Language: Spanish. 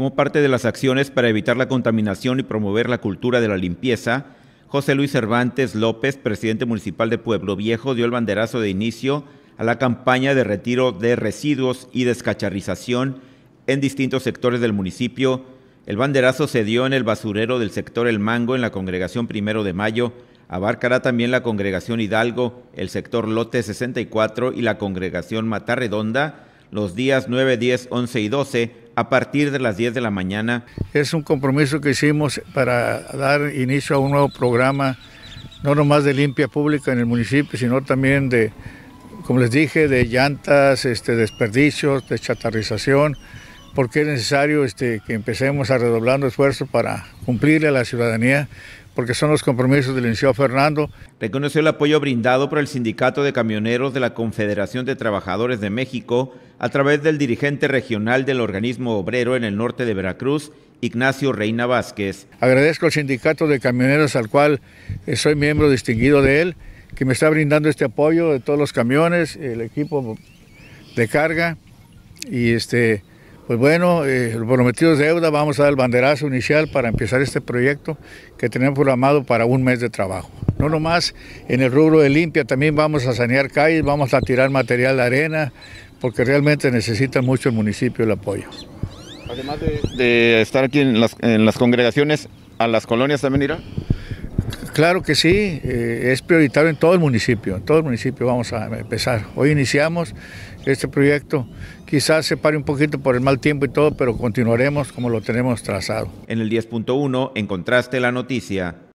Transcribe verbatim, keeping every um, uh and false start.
Como parte de las acciones para evitar la contaminación y promover la cultura de la limpieza, José Luis Cervantes López, presidente municipal de Pueblo Viejo, dio el banderazo de inicio a la campaña de retiro de residuos y descacharrización en distintos sectores del municipio. El banderazo se dio en el basurero del sector El Mango, en la congregación Primero de Mayo. Abarcará también la congregación Hidalgo, el sector Lote sesenta y cuatro y la congregación Matarredonda, los días nueve, diez, once y doce, a partir de las diez de la mañana. Es un compromiso que hicimos para dar inicio a un nuevo programa, no nomás de limpia pública en el municipio, sino también de, como les dije, de llantas, este, desperdicios, de chatarrización, porque es necesario este, que empecemos a redoblar esfuerzos para cumplirle a la ciudadanía, porque son los compromisos del licenciado Fernando. Reconoció el apoyo brindado por el Sindicato de Camioneros de la Confederación de Trabajadores de México a través del dirigente regional del organismo obrero en el norte de Veracruz, Ignacio Reina Vázquez. Agradezco al Sindicato de Camioneros, al cual soy miembro distinguido de él, que me está brindando este apoyo de todos los camiones, el equipo de carga y este... Pues bueno, eh, lo prometido es deuda, vamos a dar el banderazo inicial para empezar este proyecto que tenemos programado para un mes de trabajo. No nomás en el rubro de limpia, también vamos a sanear calles, vamos a tirar material de arena, porque realmente necesita mucho el municipio el apoyo. Además de, de estar aquí en las, en las congregaciones, ¿a las colonias también irá? Claro que sí, eh, es prioritario en todo el municipio, en todo el municipio vamos a empezar. Hoy iniciamos este proyecto, quizás se pare un poquito por el mal tiempo y todo, pero continuaremos como lo tenemos trazado. En el diez punto uno, en Contraste la Noticia.